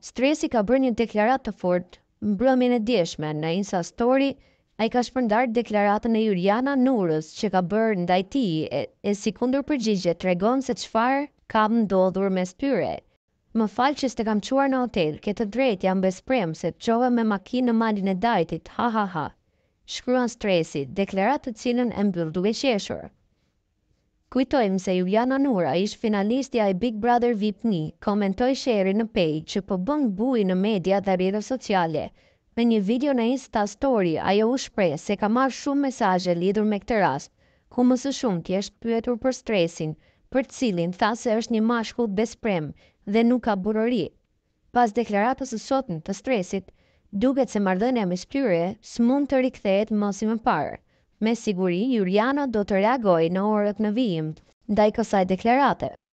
Stresi ka bërë një deklaratë të fortë mbrëmjen e dieshme në Insta Story. Ai ka shpërndar deklaratën e Juliana Nurës që ka bërë ndaj tij e si kundër përgjigje tregon se çfarë ka ndodhur mes tyre. Më fal që s'te kam çuar në hotel, ke të drejtë jam besprem se çova me makinë në malin e dajtit, ha ha ha. Shkruan Stresi, deklaratë të cilën e mbyll duke qeshur. Kujtojmë se Juliana Nura ish finalistja e Big Brother VIP1, komentoi sheri në page që po bën buj në media dhe rrjetet sociale. Me një video në Insta Story, ajo u shpreh se ka marrë shumë mesazhe lidhur me këtë rast, ku më së shumti është pyetur për stresin, për cilin tha se është një mashkull besprem dhe nuk ka burrëri. Pas deklaratës së sotme të Stresit, duket se marrëdhënia mes tyre s'mund të rikthehet më si më parë. Me siguri, Juliana do të reagojë në orët në vijim ndaj kësaj deklarate.